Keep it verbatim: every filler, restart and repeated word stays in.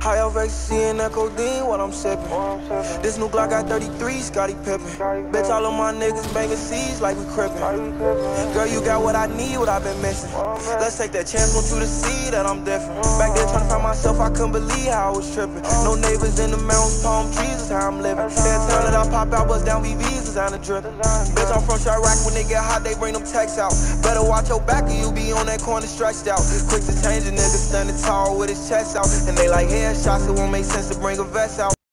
High off ecstasy and that codeine while I'm sipping. This new Glock got thirty-three, Scottie Pippen. Bitch, all of my niggas banging C's like we crippin'. Girl, you got what I need, what I've been missing. Let's take that chance, want you to see that I'm different. Back there trying to find myself, I couldn't believe how I was tripping. No neighbors in the mountains, palm trees is how I'm living. That time that I pop out, bust down V Vs is on the drippin'. Bitch, I'm from Chirac, when they get hot, they bring them texts out. Better watch your back or you be on that corner stretched out. Quick to change a nigga standing tall with his chest out. And they like headshots, it won't make sense to bring a vest out.